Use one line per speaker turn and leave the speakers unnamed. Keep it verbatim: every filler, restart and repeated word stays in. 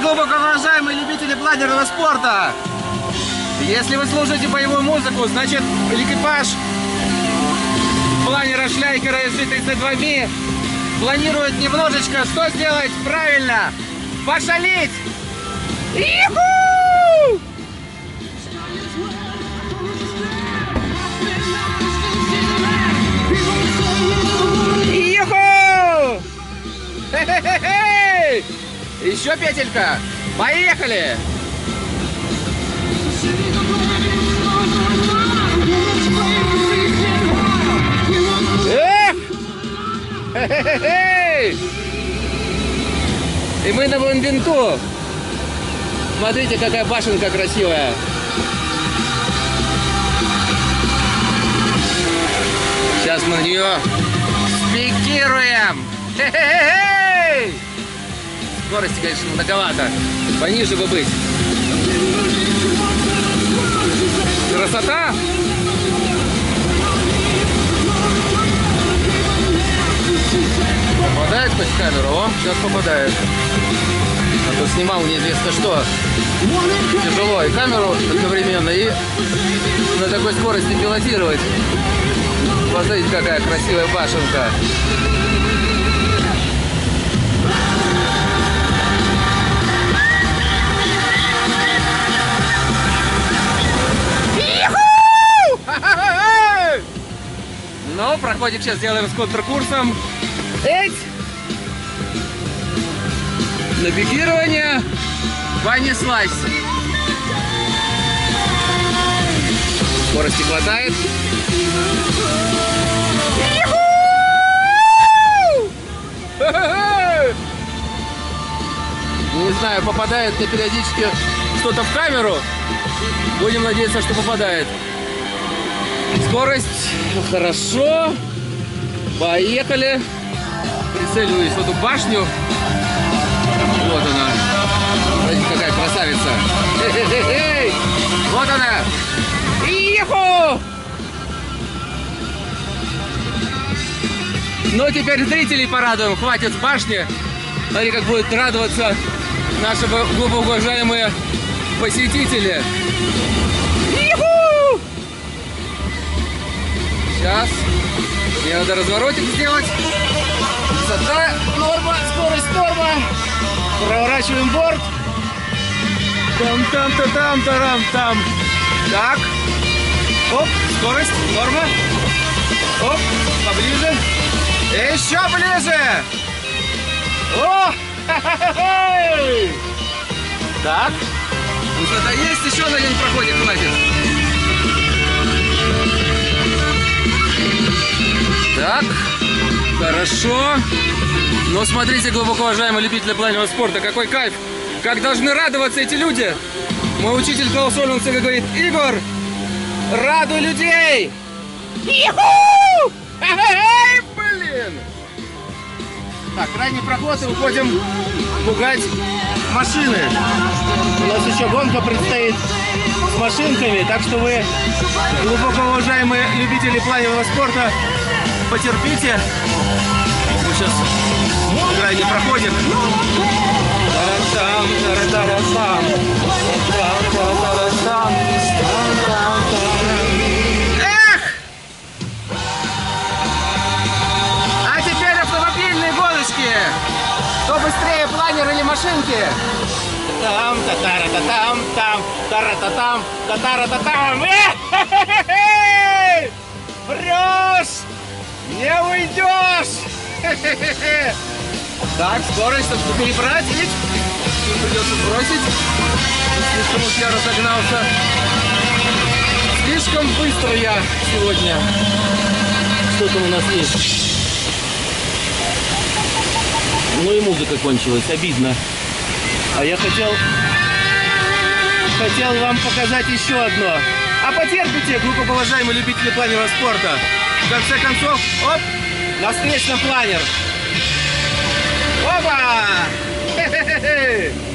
глубоко уважаемые любители планерного спорта! Если вы слушаете боевую музыку, значит экипаж планера Шляйкера эс джи тридцать два би планирует немножечко что сделать правильно? Пошалить! Иху! Иху! Хе-хе-хе-хе! Еще петелька! Поехали! Эх! Хе-хе-хе-хе! И мы на винту. Смотрите, какая башенка красивая. Сейчас мы на нее спикируем. Хе-хе-хе! Скорости, конечно, многовато. Пониже бы быть. Красота! Попадает хоть в камеру? О, сейчас попадает. А то снимал неизвестно что. Тяжело и камеру одновременно, и на такой скорости пилотировать. Посмотрите, какая красивая башенка. Ну, проходик сейчас делаем с контркурсом. Эть! На пикирование понеслась. Скорости хватает. Не знаю, попадает ли периодически что-то в камеру. Будем надеяться, что попадает. Скорость хорошо. Поехали. Прицеливаюсь в эту башню. Вот она. Смотрите, какая красавица. Хе-хе-хе-хе. Вот она. Иху! Ну, теперь зрителей порадуем. Хватит с башни. Смотри, как будут радоваться наши глубоко уважаемые посетители. Иху! Сейчас. Мне надо разворотик сделать. Высота норма, скорость норма. Проворачиваем борт. Там-там-там-там-там-там. Так. Оп, скорость, норма. Оп, поближе. Еще ближе. О! Так. Высота есть, еще на один проходик хватит. Так. Хорошо. Но смотрите, глубоко уважаемые любители планерного спорта, какой кайф. Как должны радоваться эти люди. Мой учитель Клаус Ольманцев говорит: Игорь, радуй людей. Иху! Эй, блин! Так, крайний проход и уходим пугать машины. У нас еще гонка предстоит с машинками, так что вы, глубоко уважаемые любители планерного спорта, потерпите. Мы сейчас крайний проходим. Эх! А теперь автомобильные гоночки. Кто быстрее, планер или машинки? Там, та-тара-та-там, там, тара-та-там, та-тара-та-там. Врешь! Не уйдешь! Так, скорость, чтобы перебрать. Придется бросить. Слишком уж я разогнался. Слишком быстро я сегодня. Что там у нас есть? Ну и музыка кончилась, обидно. А я хотел... Хотел вам показать еще одно. А потерпите, глубоко уважаемые любители планерного спорта. В конце концов, оп, на встречном планер. Опа! Хе-хе-хе!